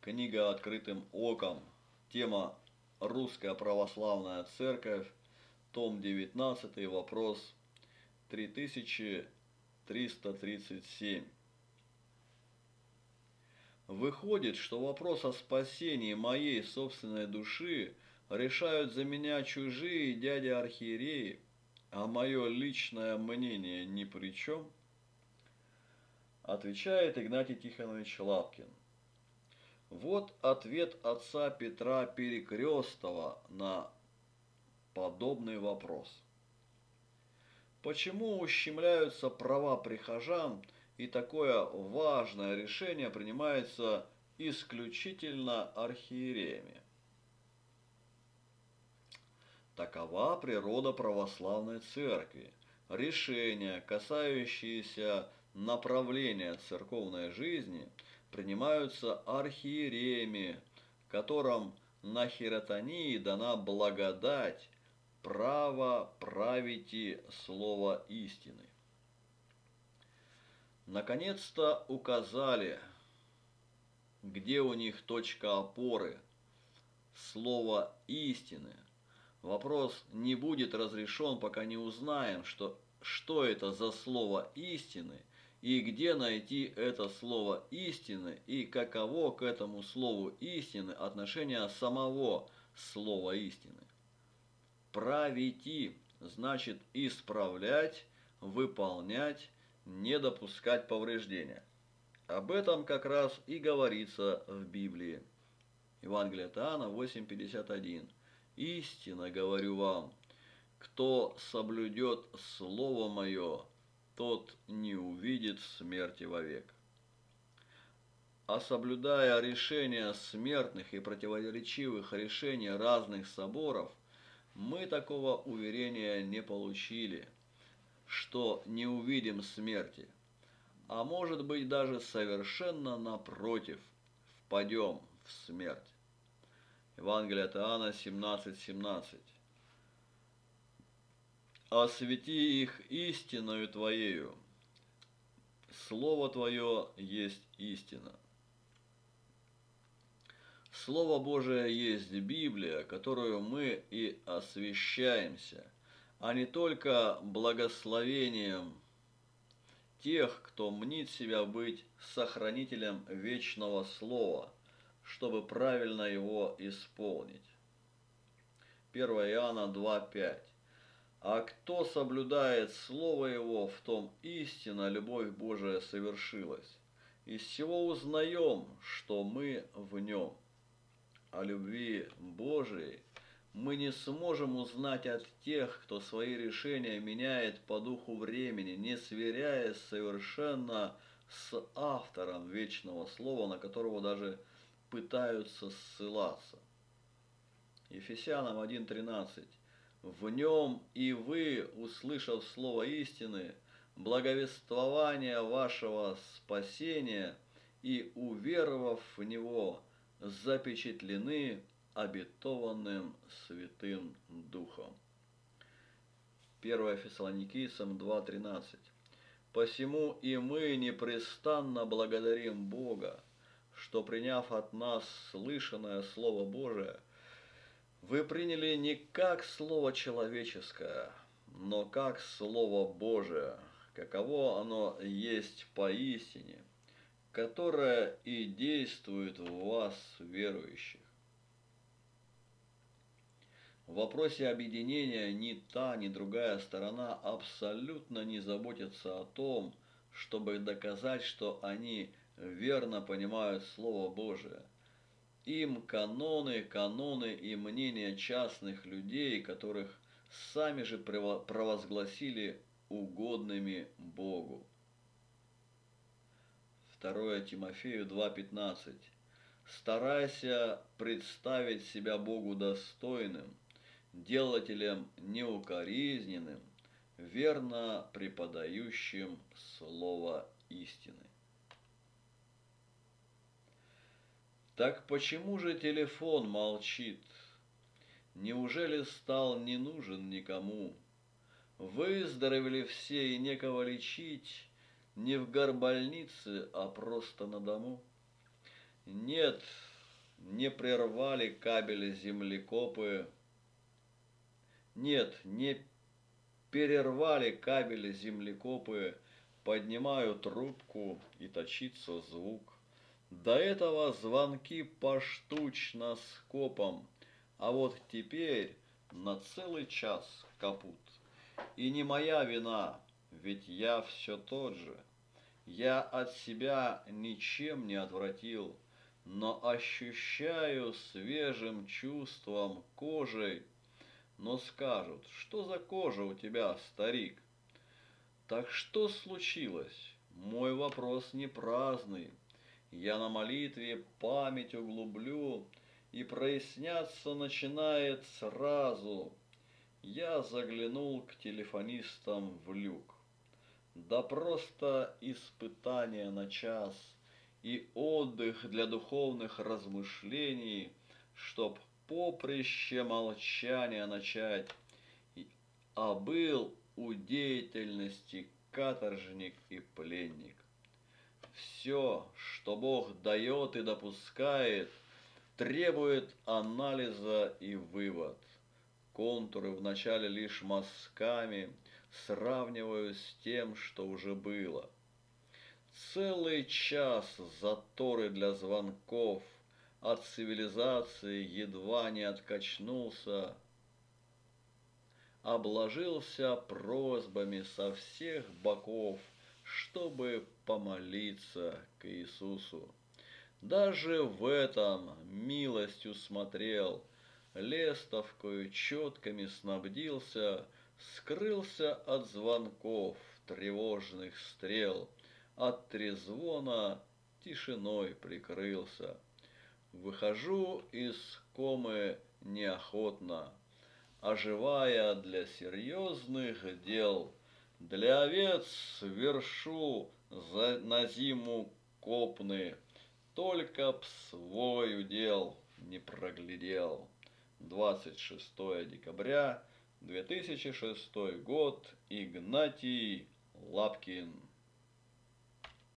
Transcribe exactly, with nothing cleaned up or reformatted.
Книга «Открытым оком». Тема «Русская православная церковь». Том девятнадцатый. Вопрос три тысячи триста тридцать семь. Выходит, что вопрос о спасении моей собственной души решают за меня чужие дяди-архиереи, а мое личное мнение ни при чем? Отвечает Игнатий Тихонович Лапкин. Вот ответ отца Петра Перекрестова на подобный вопрос. Почему ущемляются права прихожан, и такое важное решение принимается исключительно архиереями? Такова природа православной церкви. Решения, касающиеся направления церковной жизни, принимаются архиереями, которым на хиротонии дана благодать, право правите слово истины. Наконец-то указали, где у них точка опоры, слово истины. Вопрос не будет разрешен, пока не узнаем, что, что это за слово истины, и где найти это слово истины, и каково к этому слову истины отношение самого слова истины. Правити значит исправлять, выполнять, не допускать повреждения. Об этом как раз и говорится в Библии. Евангелие от Иоанна восемь пятьдесят один. Истинно говорю вам, кто соблюдет слово мое, тот не увидит смерти вовек. А соблюдая решения смертных и противоречивых решений разных соборов, мы такого уверения не получили, что не увидим смерти, а может быть даже совершенно напротив, впадем в смерть. Евангелие от Иоанна семнадцать семнадцать. «Освети их истиною Твоею, Слово Твое есть истина». Слово Божие есть Библия, которую мы и освящаемся, а не только благословением тех, кто мнит себя быть сохранителем вечного слова, чтобы правильно его исполнить. первое Иоанна два пять. А кто соблюдает слово его, в том истинно любовь Божия совершилась. Из всего узнаем, что мы в нем. О любви Божией мы не сможем узнать от тех, кто свои решения меняет по духу времени, не сверяясь совершенно с автором вечного слова, на которого даже пытаются ссылаться. Ефесянам один тринадцать. В нем и вы, услышав слово истины, благовествование вашего спасения и уверовав в него, запечатлены обетованным Святым Духом. первое Фессалоникийцам два тринадцать. Посему и мы непрестанно благодарим Бога, что, приняв от нас слышанное Слово Божие, вы приняли не как Слово человеческое, но как Слово Божие, каково оно есть поистине, которое и действует в вас, верующих. В вопросе объединения ни та, ни другая сторона абсолютно не заботятся о том, чтобы доказать, что они верно понимают Слово Божие. Им каноны, каноны и мнения частных людей, которых сами же провозгласили угодными Богу. второе Тимофею два пятнадцать. Старайся представить себя Богу достойным, делателем неукоризненным, верно преподающим слово истины. Так почему же телефон молчит? Неужели стал не нужен никому? Выздоровели все и некого лечить, не в горбольнице, а просто на дому? Нет, не прервали кабели землекопы. Нет, не перервали кабели землекопы, поднимаю трубку и точится звук. До этого звонки поштучно скопом, а вот теперь на целый час капут. И не моя вина, ведь я все тот же. Я от себя ничем не отвратил, но ощущаю свежим чувством кожей. Но скажут, что за кожа у тебя, старик? Так что случилось? Мой вопрос не праздный. Я на молитве память углублю, и проясняться начинает сразу. Я заглянул к телефонистам в люк. Да просто испытание на час и отдых для духовных размышлений, чтоб поприще молчания начать, а был у деятельности каторжник и пленник. Все, что Бог дает и допускает, требует анализа и вывод. Контуры вначале лишь мазками сравниваю с тем, что уже было. Целый час заторы для звонков, от цивилизации едва не откачнулся, обложился просьбами со всех боков, чтобы помолиться к Иисусу. Даже в этом милостью смотрел, лестовкою четками снабдился, скрылся от звонков тревожных стрел, от трезвона тишиной прикрылся. Выхожу из комы неохотно, оживая для серьезных дел. Для овец вершу за, на зиму копны, только б свой удел не проглядел. двадцать шестое декабря две тысячи шестой год. Игнатий Лапкин.